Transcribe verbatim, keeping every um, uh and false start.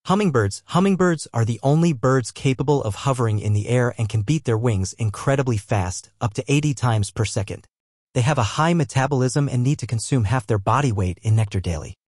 Hummingbirds. Hummingbirds are the only birds capable of hovering in the air and can beat their wings incredibly fast, up to eighty times per second. They have a high metabolism and need to consume half their body weight in nectar daily.